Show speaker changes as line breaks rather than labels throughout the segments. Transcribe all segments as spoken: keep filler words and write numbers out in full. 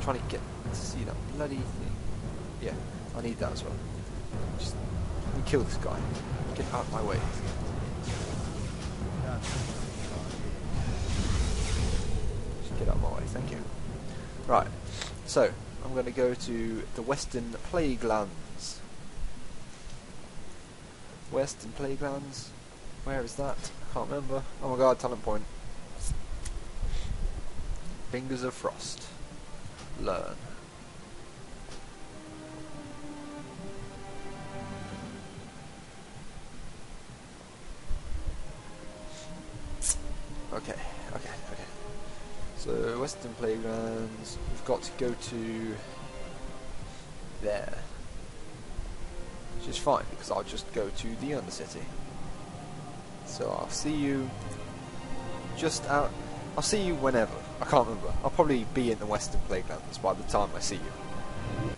trying to get to see that bloody thing. Yeah, I need that as well. Just let me kill this guy. Get out of my way. Just get out of my way, thank you. Right, so I'm going to go to the Western Plaguelands. Western Plaguelands? Where is that? I can't remember. Oh my god, talent point. Fingers of Frost. Learn. Okay, okay, okay. So, Western Plaguelands, we've got to go to there. Which is fine, because I'll just go to the Undercity. So I'll see you just out, I'll see you whenever, I can't remember. I'll probably be in the Western Plaguelands by the time I see you.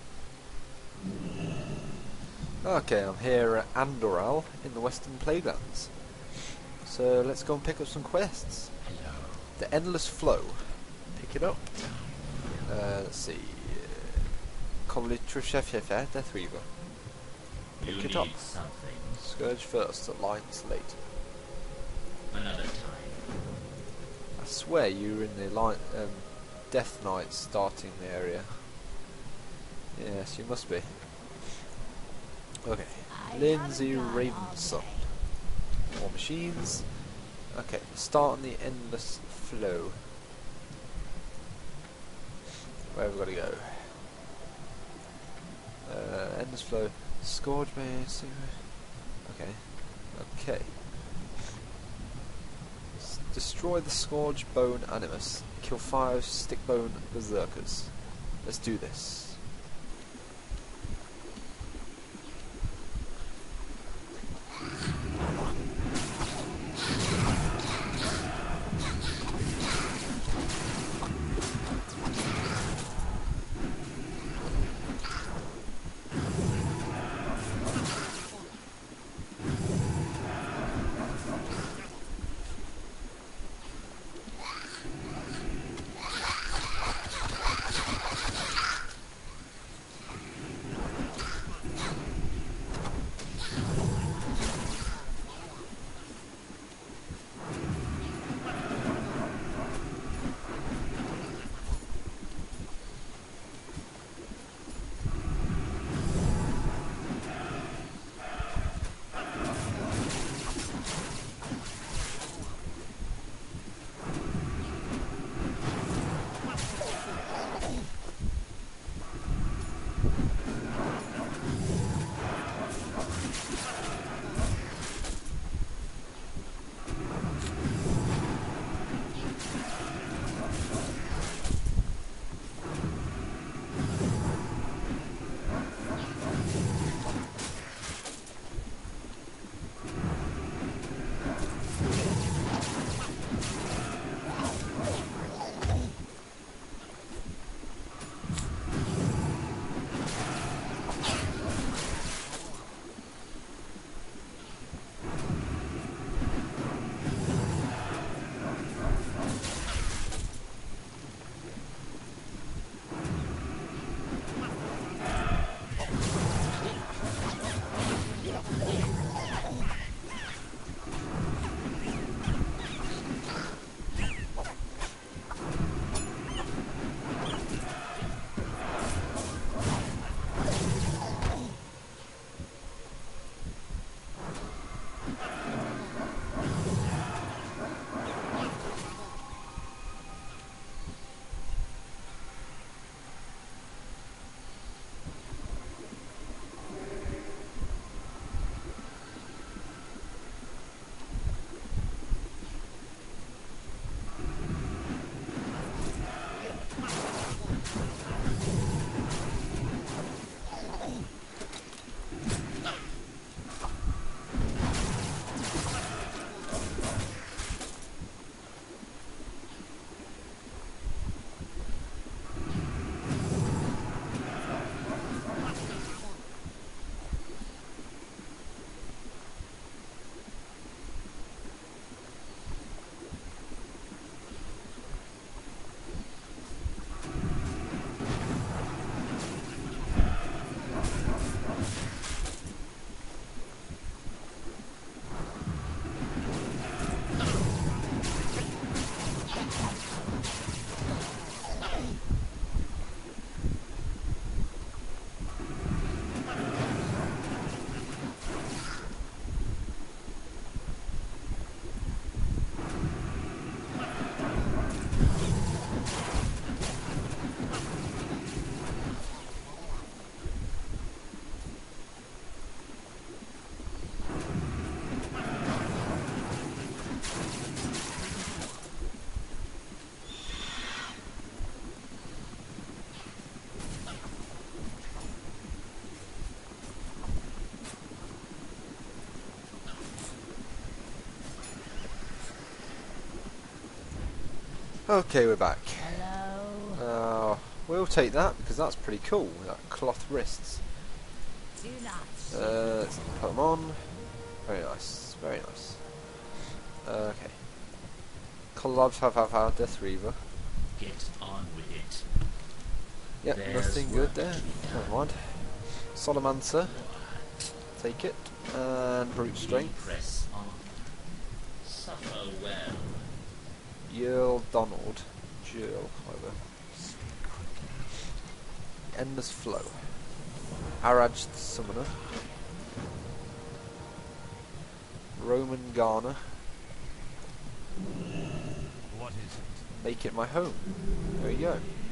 Okay, I'm here at Andoral in the Western Plaguelands. So let's go and pick up some quests.
Hello.
The Endless Flow. Pick it up. Uh, let's see. Koblitrushefefe, Death Reaver. Pick
You
it up.
need something.
Scourge first, Alliance later.
Another time.
I swear you were in the line, um, Death Knight starting the area. Yes, you must be. Okay. Lindsay Ravenson. More machines. Okay, start on the Endless Flow. Where have we got to go? Uh, Endless Flow. Scourge base. Okay. Okay. S destroy the Scourge Bone Animus. Kill five Stickbone Berserkers. Let's do this. Okay, we're back.
Hello.
Uh, we'll take that because that's pretty cool. That cloth wrists.
Do not.
Uh, let's put them on. Very nice. Very nice. Okay. Collabs have have had Death Reaver.
Get on with it.
Yep,
There's
nothing
work
good there.
to be done.
Never mind. Solomancer. Take it. And Brute
We
Strength.
press on. Suffer well.
Yerl Donald. Jerl, however. Endless Flow. Araj the Summoner. Roman Garner.
What is it?
Make it my home. There you go.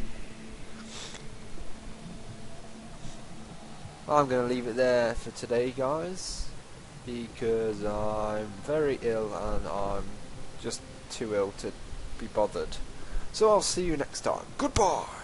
I'm going to leave it there for today, guys, because I'm very ill and I'm just too ill to be bothered. So I'll see you next time. Goodbye!